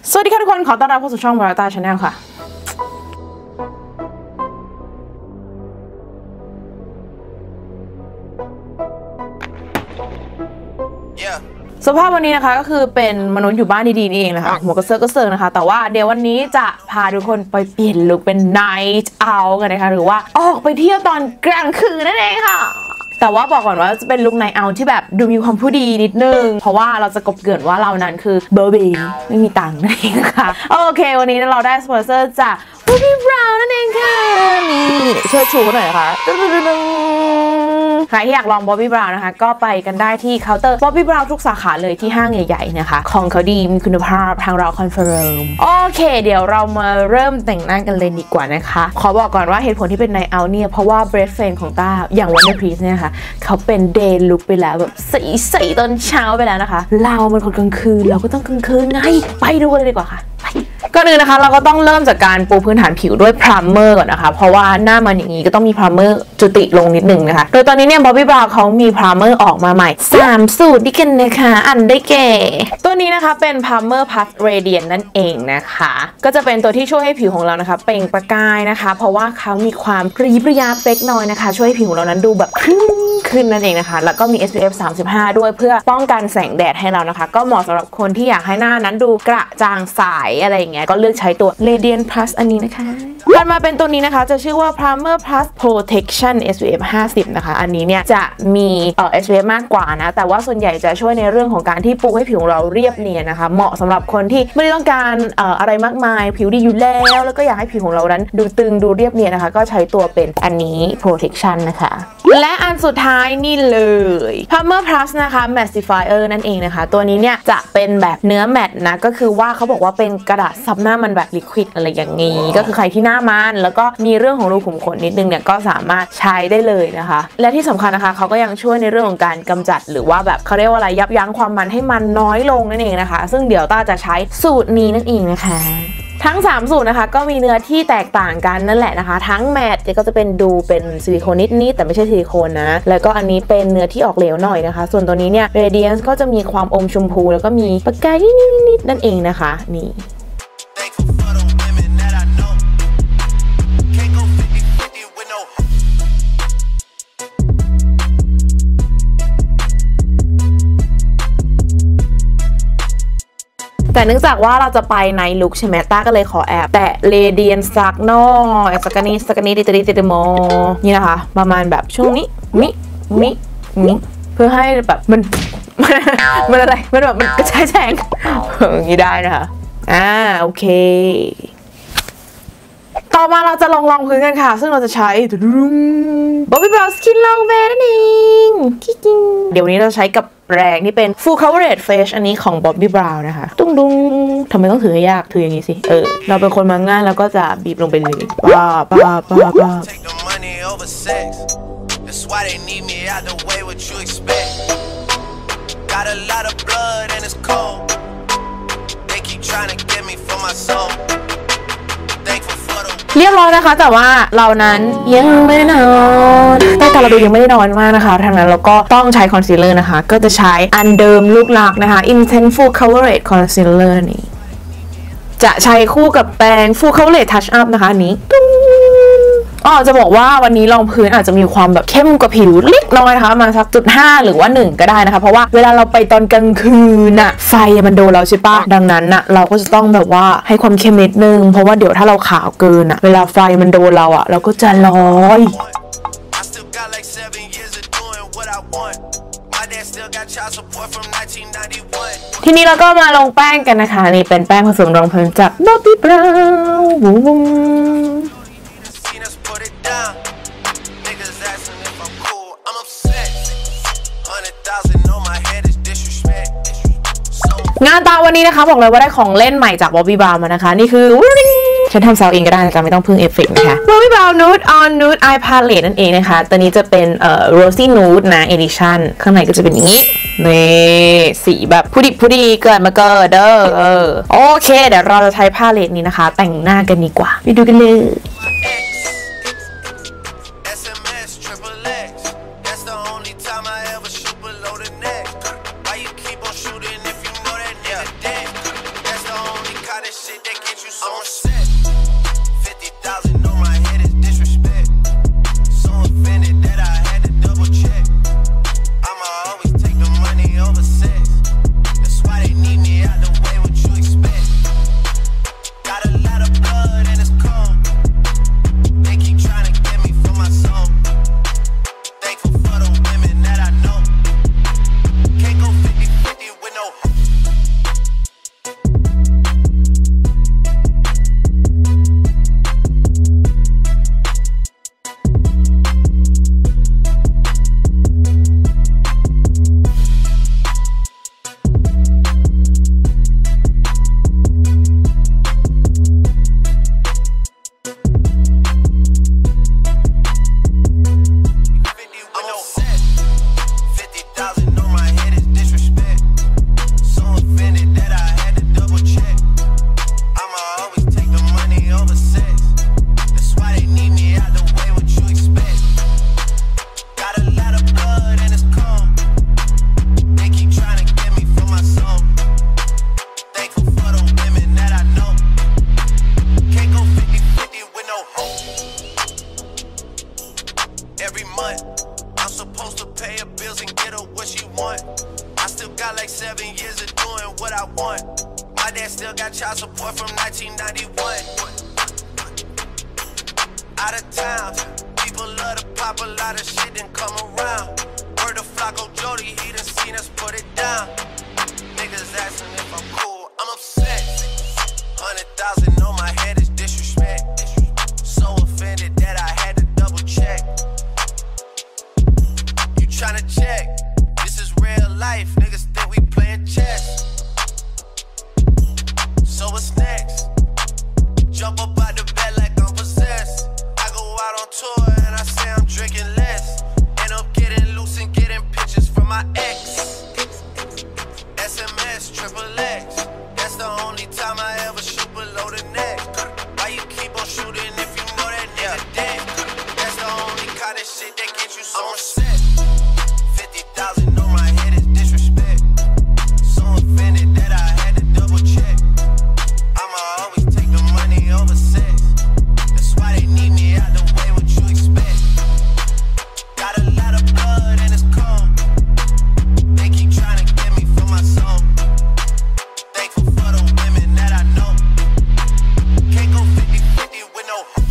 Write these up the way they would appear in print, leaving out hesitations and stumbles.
สวัสดีค่ะทุกคนขอต้อนรับเข้าสู่ช่อง Varata Channel ค่ะสภาพวันนี้นะคะก็คือเป็นมนุษย์อยู่บ้านดีๆนี่เองนะคะหัวกระเซิร์กระเซิร์นะคะแต่ว่าเดี๋ยววันนี้จะพาทุกคนไปเปลี่ยนลุคเป็น Night Out กันนะคะหรือว่าออกไปเที่ยวตอนกลางคืนนั่นเองค่ะแต่ว่าบอกก่อนว่าจะเป็นลุค Night Out ที่แบบดูมีความผู้ดีนิดนึงเพราะว่าเราจะกบเกลื่อนว่าเรานั้นคือเบอร์บี้ไม่มีตังค์นั่นเองนะคะโอเควันนี้เราได้สปอนเซอร์จาก Bobbi Brown นั่นเองค่ะนี่ช่วยชูหน่อยนะคะใครที่อยากลอง Bobbi Brown นะคะก็ไปกันได้ที่เคาน์เตอร์ Bobbi Brown ทุกสาขาเลยที่ห้างใหญ่ๆนะคะของเขาดีมีคุณภาพทางเราคอนเฟิร์มโอเคเดี๋ยวเรามาเริ่มแต่งหน้ากันเลยดีกว่านะคะขอบอกก่อนว่าเหตุผลที่เป็น Night Out เนี่ยเพราะว่า Best Friend ของต้าอย่าง Wonder Priest เนี่ยค่ะเขาเป็น Day Look ไปแล้วแบบใสๆตอนเช้าไปแล้วนะคะเราเป็นคนกลางคืนเราก็ต้องกลางคืนไงไปดูกันเลยดีกว่าค่ะก่อนอื่นนะคะเราก็ต้องเริ่มจากการปูพื้นฐานผิวด้วยพรามเมอร์ก่อนนะคะเพราะว่าหน้ามันอย่างนี้ก็ต้องมีพรามเมอร์จุติลงนิดนึงนะคะโดยตอนนี้เนี่ย Bobbi Brown เขามีพรามเมอร์ออกมาใหม่3สูตรด้วยกันนะคะอันได้แก่ตัวนี้นะคะเป็นพรามเมอร์พัสเรเดียนนั่นเองนะคะก็จะเป็นตัวที่ช่วยให้ผิวของเรานะคะเปล่งประกายนะคะเพราะว่าเขามีความกระยิบกระยาเล็กน้อยนะคะช่วยให้ผิวของเรานั้นดูแบบขึ้นนั่นเองนะคะแล้วก็มี SPF 35 ด้วยเพื่อป้องกันแสงแดดให้เรานะคะก็เหมาะสำหรับคนที่อยากให้หน้านั้นดูกระจ่างใสอะไรอย่างเงี้ยก็เลือกใช้ตัว Radiant Plus อันนี้นะคะถัดมาเป็นตัวนี้นะคะจะชื่อว่า Primer Plus Protection SPF 50 นะคะอันนี้เนี่ยจะมี SPF มากกว่านะแต่ว่าส่วนใหญ่จะช่วยในเรื่องของการที่ปูให้ผิวของเราเรียบเนียนนะคะเหมาะสำหรับคนที่ไม่ได้ต้องการอะไรมากมายผิวดีอยู่แล้วก็อยากให้ผิวของเรานั้นดูตึงดูเรียบเนียนนะคะก็ใช้ตัวเป็นอันนี้ Protection นะคะและอันสุดท้ายนี่เลย Primer Plus นะคะ Mattifier นั่นเองนะคะตัวนี้เนี่ยจะเป็นแบบเนื้อแมตต์นะก็คือว่าเขาบอกว่าเป็นกระดาษซับหน้ามันแบบลิควิดอะไรอย่างนี้ก็คือใครที่หน้ามันแล้วก็มีเรื่องของรูขุมขนนิดนึงเนี่ยก็สามารถใช้ได้เลยนะคะและที่สำคัญนะคะเขาก็ยังช่วยในเรื่องของการกำจัดหรือว่าแบบเขาเรียกว่าอะไรยับยั้งความมันให้มันน้อยลงนั่นเองนะคะซึ่งเดี๋ยวต้าจะใช้สูตรนี้นั่นเองนะคะทั้ง3สูตรนะคะก็มีเนื้อที่แตกต่างกันนั่นแหละนะคะทั้งแมตต์ก็จะเป็นดูเป็นซิลิโคนนิดๆแต่ไม่ใช่ซิลิโคนนะแล้วก็อันนี้เป็นเนื้อที่ออกเหลวหน่อยนะคะส่วนตัวนี้เนี่ย Radiance ก็จะมีความอมชมพูแล้วก็มีประกายนิดๆนั่นเองนะคะนี่แต่เนื่องจากว่าเราจะไปในลุคใช่ไหมต้าก็เลยขอแอบแต่เรเดียนสักหน่อยสักนิดติดโมนี่นะคะประมาณแบบช่วงนี้มิเพื่อให้แบบมันอะไรมันแบบมันกระจายแสงอย่างนี้ได้นะคะโอเคต่อมาเราจะลองพื้นกันค่ะซึ่งเราจะใช้ Bobbi Brown Skin Long Wear นั่นเองเดี๋ยววันนี้เราใช้กับแปรงที่เป็น Full Coverage Face อันนี้ของ Bobbi Brown นะคะดุ้งทำไมต้องถือให้ยากถืออย่างนี้สิเราเป็นคนมาง่ายแล้วก็จะบีบลงไปเลยป้าเรียบร้อยนะคะแต่ว่าเรานั้นยังไม่ได้นอนแต่เราดูยังไม่ได้นอนมากนะคะทางนั้นเราก็ต้องใช้คอนซีลเลอร์นะคะก็จะใช้อันเดิมลูกหลักนะคะ Intense Full Coverage Concealer นี่จะใช้คู่กับแปรง Full Coverage Touch Up นะคะนี้จะบอกว่าวันนี้รองพื้นอาจจะมีความแบบเข้มกว่าผิวเล็กน้อยนะคะมาสัก0.5หรือว่า1ก็ได้นะคะเพราะว่าเวลาเราไปตอนกลางคืนน่ะไฟมันโดนเราใช่ปะดังนั้นน่ะเราก็จะต้องแบบว่าให้ความเข้มนิดนึงเพราะว่าเดี๋ยวถ้าเราขาวเกินน่ะเวลาไฟมันโดนเราเราก็จะลอยทีนี้เราก็มาลงแป้งกันนะคะนี่เป็นแป้งผสมรองพื้นจาก Bobbi Brownงานตาวันนี้นะคะบอกเลยว่าได้ของเล่นใหม่จาก Bobbi Brown มานะคะนี่คือฉันทำซาวเองก็ได้นะคะไม่ต้องพึ่งเอฟเฟกต์นะคะ Bobbi Brown Nude on Nude Eye Palette นั่นเองนะคะตัวนี้จะเป็นRosy Nude นะ Edition ข้างในก็จะเป็นอย่างนี้นี่สีแบบผู้ดีเกิดมาเกิดโอเคเดี๋ยวเราจะใช้พาเลตนี้นะคะแต่งหน้ากันดีกว่าไปดูกันเลย I'm upset. 50,000 on my head is disrespect. So offended that I had to double check. I'ma always take the money over sex. That's why they need me out the way. What you expect? Got a lot of blood and it's cold. They keep trying to get me for my soul. Thankful for the women that I know. Can't go 50-50 with no hope. Every month, I'm supposed to pay her bills and get her what she want. I still got like 7 years of doing what I want. My dad still got child support from 1991. Out of town, people love to pop a lot of shit and come around. Word of Flacco Jody, he done seen us put it down. Niggas asking if I'm cool, I'm upset. 100,000 on my head is disrespect. So offended that I had to double check. Tryna check, this is real life, niggas think we playing chess. So what's next? Jump up out the bed like I'm possessed. I go out on tour and I say I'm drinking less. End up getting loose and getting pictures from my ex. SMS, XXX, that's the only time I ever shoot below the neck. Why you keep on shooting if you know that nigga dead? That's the only kind of shit that gets you so upset. 50,000 on my head is disrespect. So offended that I had to double check. I'ma always take the money over sex. That's why they need me out the way. What you expect? Got a lot of blood and it's cold. They keep trying to get me for my soul. Thankful for the women that I know. Can't go 50-50 with no hope.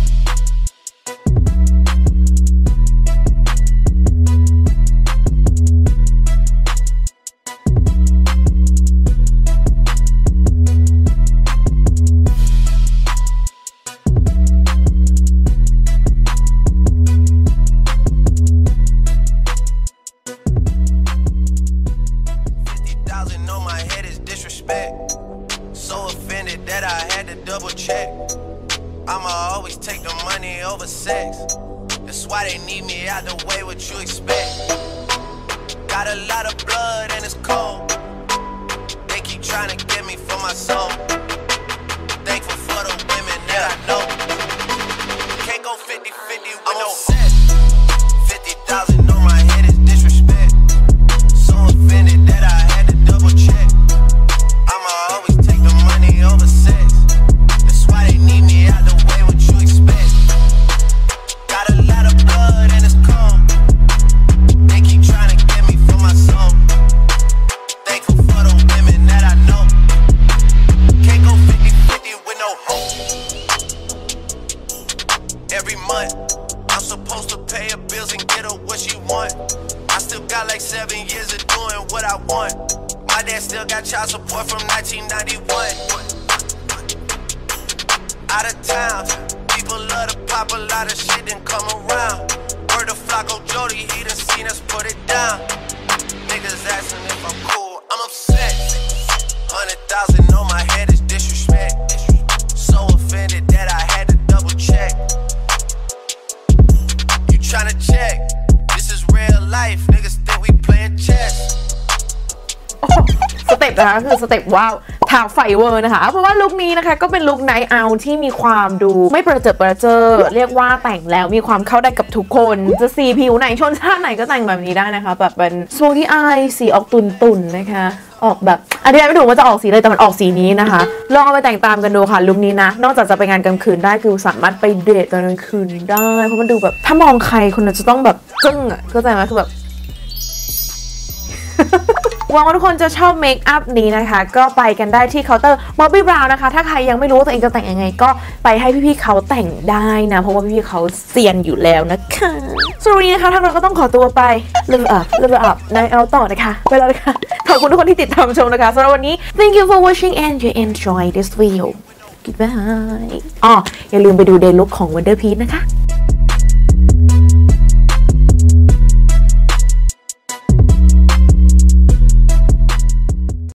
On my head is disrespect. So offended that I had to double check. I'ma always take the money over sex. That's why they need me out the way. What you expect? Got a lot of blood and it's cold. They keep trying to get me for my soul. Thankful for the women that I know. Can't go 50-50 with no set. 50,000 on my head is disrespect. So offended that I had to double check. I'ma always take the money over sex. That's why they need me out the way. What you expect? Got a lot of blood and it's cold. They keep trying to get me for my soul. Thankful for the women that I know. Can't go 50-50 with no hope. Every month, I'm supposed to pay her bills and get her what she want. I still got like 7 years of doing what I want. My dad still got child support from 1991. Out of town, people love to pop a lot of shit and come around. Word of Flacco Jody, he done seen us put it down. Niggas asking if I'm cool, I'm upset. 100,000 on my head is disrespect. So offended that I had to double check. You tryna check, this is real life, niggas think we playing chess. สเต็ปนะคะคือสเต็ปว้าวทางไฟเวอร์นะคะเพราะว่าลุคนี้นะคะก็เป็นลุคไนท์เอาท์ที่มีความดูไม่ประเจิดประเจิดเรียกว่าแต่งแล้วมีความเข้าได้กับทุกคนจะสีผิวไหนชนชาติไหนก็แต่งแบบนี้ได้นะคะแบบเป็นสโมกี้อายสีออกตุ่นๆนะคะออกแบบอธิบายไม่ถูกว่าจะออกสีอะไรแต่มันออกสีนี้นะคะลองเอาไปแต่งตามกันดูค่ะลุคนี้นะนอกจากจะไปงานกลางคืนได้คือสามารถไปเดทตอนกลางคืนได้เพราะมันดูแบบถ้ามองใครคนนั้นจะต้องแบบจึ้งอ่ะเข้าใจไหมคือแบบ หวังว่าทุกคนจะชอบเมคอัพนี้นะคะก็ไปกันได้ที่เคาน์เตอร์บอบบี้บราวน์นะคะถ้าใครยังไม่รู้ว่าตัวเองจะแต่งยังไงก็ไปให้พี่ๆเขาแต่งได้นะเพราะว่าพี่ๆเขาเซียนอยู่แล้วนะคะส่วนวันนี้นะคะทางเราก็ต้องขอตัวไปเลิฟอัพในเอาต่อนะคะไปแล้วนะคะขอบคุณทุกคนที่ติดตามชมนะคะสำหรับวันนี้ thank you for watching and you enjoy this video goodbye อย่าลืมไปดูเดย์ลุคของ Wonder Peach นะคะ